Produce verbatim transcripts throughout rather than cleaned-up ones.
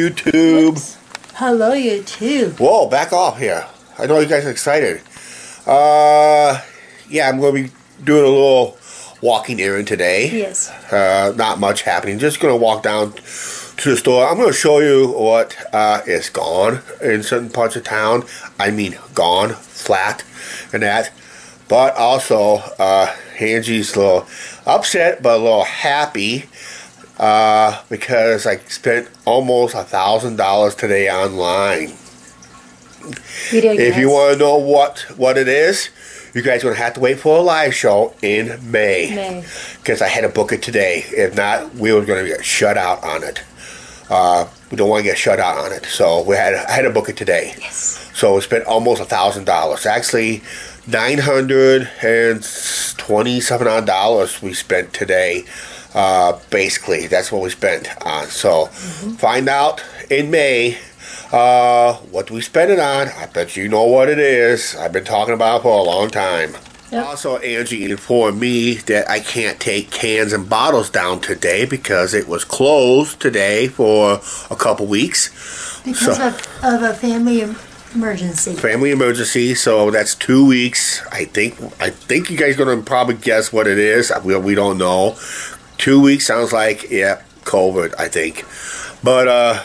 YouTube. Oops. Hello, YouTube. Whoa, back off here. I know you guys are excited. Uh, yeah, I'm going to be doing a little walking errand today. Yes. Uh, not much happening. Just going to walk down to the store. I'm going to show you what uh, is gone in certain parts of town. I mean, gone, flat, and that. But also, uh, Angie's a little upset, but a little happy. Uh, because I spent almost a thousand dollars today online. Video if you want to know what what it is, you guys are gonna have to wait for a live show in May. May. Because I had to book it today. If not, we were gonna get shut out on it. Uh, we don't want to get shut out on it, so we had I had to book it today. Yes. So we spent almost a thousand dollars. Actually, nine hundred and twenty-seven odd dollars we spent today. Uh, basically, that's what we spent on. So, mm-hmm. Find out in May uh, what we spent it on. I bet you know what it is. I've been talking about it for a long time. Yep. Also, Angie informed me that I can't take cans and bottles down today because it was closed today for a couple weeks. Because so, of, of a family emergency. Family emergency, so that's two weeks. I think I think you guys are going to probably guess what it is. We, we don't know. Two weeks sounds like, yeah, COVID, I think. But, uh,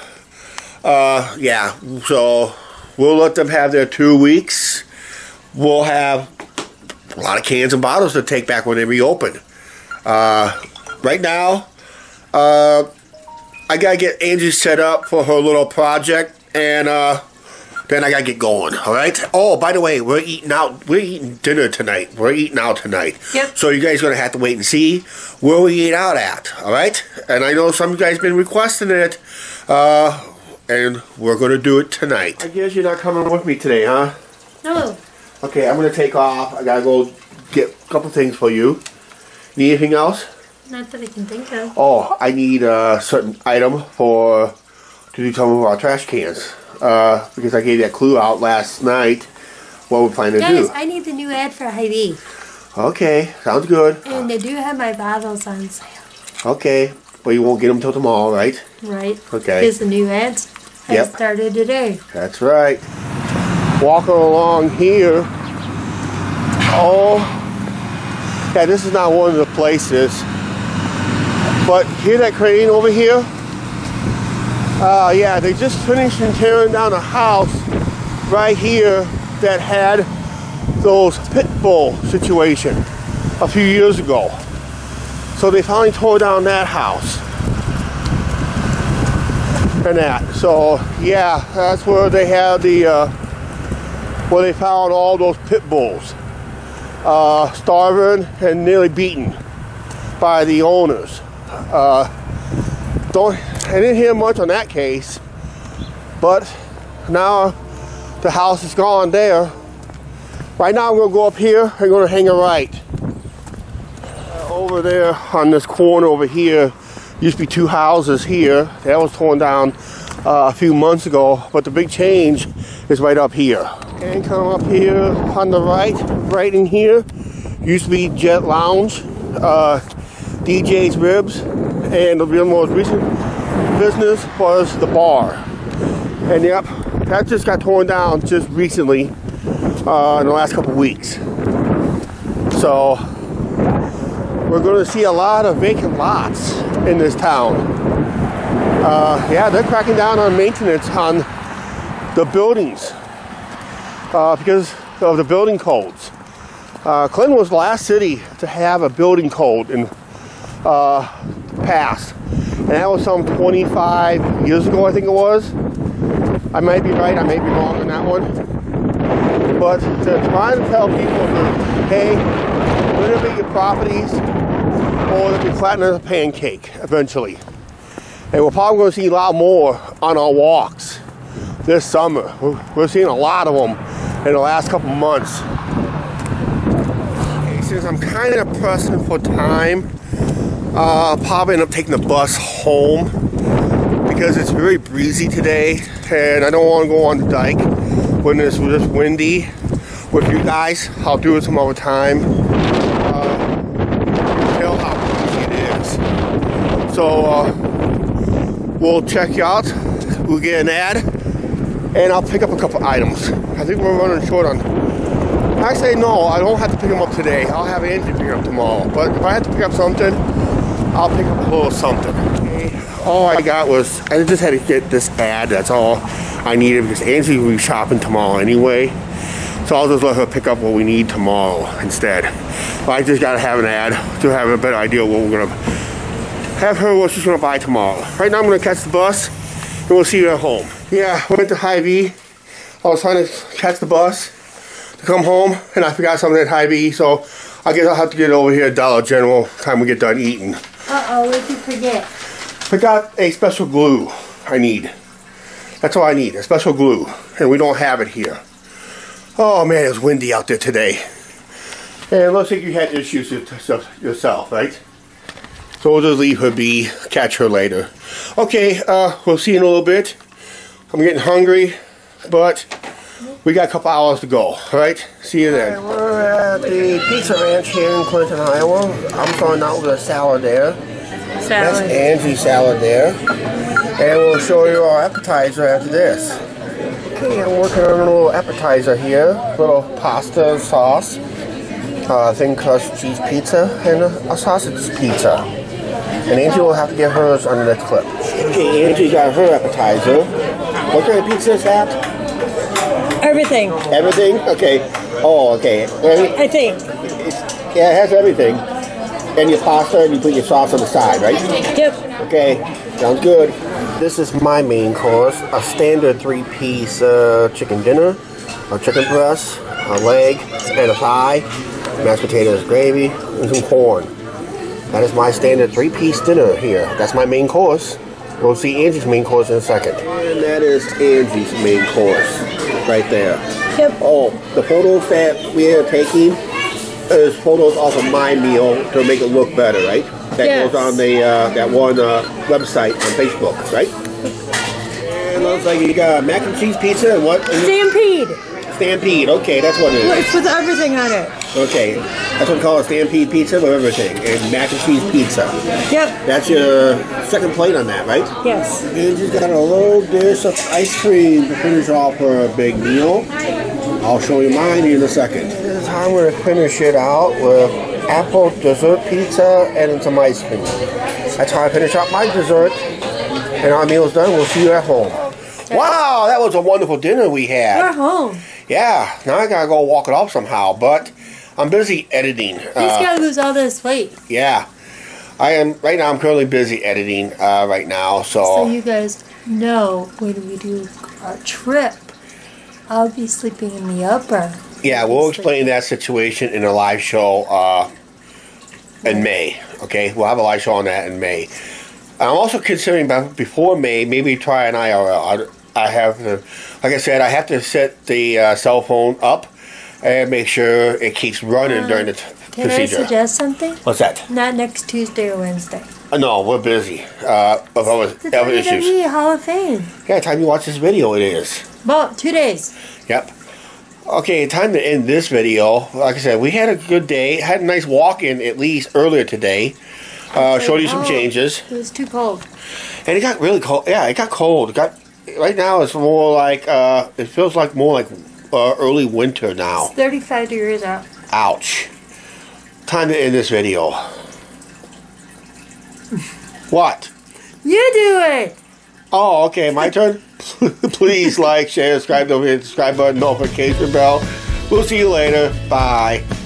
uh, yeah, so we'll let them have their two weeks. We'll have a lot of cans and bottles to take back when they reopen. Uh, right now, uh, I got to get Angie set up for her little project, and, uh, then I gotta get going, alright? Oh, by the way, we're eating out, we're eating dinner tonight. We're eating out tonight. Yep. So you guys are gonna have to wait and see where we eat out at, alright? And I know some of you guys been requesting it, uh, and we're gonna do it tonight. I guess you're not coming with me today, huh? No. Okay, I'm gonna take off. I gotta go get a couple things for you. Need anything else? Not that I can think of. Oh, I need a certain item for, to do some of our trash cans. Uh, because I gave that clue out last night what we're planning to Guys, do. I need the new ad for Hy-Vee. Okay, sounds good. And they do have my bottles on sale. Okay, but you won't get them till tomorrow, right? Right. Okay. Because the new ads Yep. I started today. That's right. Walking along here. Oh, yeah, this is not one of the places. But hear that crane over here? Uh, yeah, they just finished tearing down a house right here that had those pit bull situation a few years ago. So they finally tore down that house and that. So yeah, that's where they had the uh, where they found all those pit bulls, uh, starving and nearly beaten by the owners. Uh, don't. I didn't hear much on that case, but now the house is gone there. Right now I'm going to go up here. I'm going to hang a right. Uh, over there on this corner over here, used to be two houses here. That was torn down uh, a few months ago, but the big change is right up here. And come up here on the right, right in here, used to be Jet Lounge, uh, D J's Ribs, and the real most recent business was the bar. And yep, that just got torn down just recently uh, in the last couple weeks. So we're going to see a lot of vacant lots in this town. Uh, yeah, they're cracking down on maintenance on the buildings uh, because of the building codes. Uh, Clinton was the last city to have a building code in uh, passed. And that was some twenty-five years ago, I think it was. I might be right, I may be wrong on that one. But they're trying to tell people that, hey, renovate your properties or they'll be flattened as a pancake eventually. And we're probably going to see a lot more on our walks this summer. We're, we're seeing a lot of them in the last couple months. Okay, since I'm kind of pressing for time, Uh, I'll probably end up taking the bus home because it's very breezy today and I don't want to go on the dike when it's just windy with you guys. I'll do it some other time. Uh, tell how breezy it is. So uh, we'll check you out we'll get an ad, and I'll pick up a couple items. I think we're running short on. Actually, no, I don't have to pick them up today. I'll have Angie pick them up tomorrow. But if I have to pick up something, I'll pick up a little something. Okay. All I got was, I just had to get this ad. That's all I needed because Angie will be shopping tomorrow anyway. So I'll just let her pick up what we need tomorrow instead. But I just gotta have an ad to have a better idea of what we're gonna have her what she's gonna buy tomorrow. Right now I'm gonna catch the bus and we'll see you at home. Yeah, I went to Hy-Vee. I was trying to catch the bus to come home and I forgot something at Hy-Vee, so I guess I'll have to get over here at Dollar General time we get done eating. Uh-oh, what did you forget? Forgot a special glue I need. That's all I need, a special glue. And we don't have it here. Oh man, it was windy out there today. And it looks like you had issues yourself, right? So we'll just leave her be, catch her later. Okay, uh, we'll see you in a little bit. I'm getting hungry, but we got a couple hours to go, alright? See you then. Right, we're at the Pizza Ranch here in Clinton, Iowa. I'm starting out with a salad there. Salad. That's Angie's salad there. And we'll show you our appetizer after this. Okay, I'm working on a little appetizer here. A little pasta sauce. Uh, thin crust cheese pizza. And a, a sausage pizza. And Angie will have to get hers on the next clip. Okay, Angie got her appetizer. What kind of pizza is that? Everything. Everything? Okay. Oh, okay. I think. It's, yeah, it has everything. And your pasta, and you put your sauce on the side, right? Yep. Okay, sounds good. This is my main course, a standard three-piece uh, chicken dinner, a chicken breast, a leg, and a thigh, mashed potatoes, gravy, and some corn. That is my standard three-piece dinner here. That's my main course. We'll see Angie's main course in a second. And that is Angie's main course, right there. Yep. Oh, the photos that we are taking is photos off of my meal to make it look better, right? That yes. goes on the uh, that one uh, website on Facebook, right? And it looks like you got mac and cheese pizza and what? Stampede. Stampede. Okay, that's what it is. It's with everything on it. Okay, that's what we call a Stampede pizza with everything, and mac and cheese pizza. Yep. That's your second plate on that, right? Yes. And she's got a little dish of ice cream to finish off her big meal. I'll show you mine in a second. This is how I'm going to finish it out with apple dessert pizza and some ice cream. That's how I finish out my dessert. And our meal's done. We'll see you at home. Wow, that was a wonderful dinner we had. We're home. Yeah, now I gotta go walk it off somehow, but I'm busy editing. He's Uh, gotta lose all this weight. yeah, I am. Right now, I'm currently busy editing uh, right now, so. So you guys know when we do our trip, I'll be sleeping in the upper. Yeah, we'll explain that situation in a live show uh, in May. Okay, we'll have a live show on that in May. I'm also considering before May, maybe try an I R L. I, I have to, like I said, I have to set the uh, cell phone up and make sure it keeps running Uh, during the t- Can procedure. I suggest something? What's that? Not next Tuesday or Wednesday. Uh, no, we're busy. Uh, with other, The other W W issues. E Hall of Fame. Yeah, time you watch this video, it is. Well, two days. Yep. Okay, time to end this video. Like I said, we had a good day. Had a nice walk-in at least earlier today. Uh, showed you some Oh, changes. It was too cold. And it got really cold. Yeah, it got cold. It got right now. It's more like uh, it feels like more like uh, early winter now. It's thirty-five degrees out. Ouch. Time to end this video. What? You do it. Oh, okay. My turn. Please like, share, subscribe. Don't forget the subscribe button, notification bell. We'll see you later. Bye.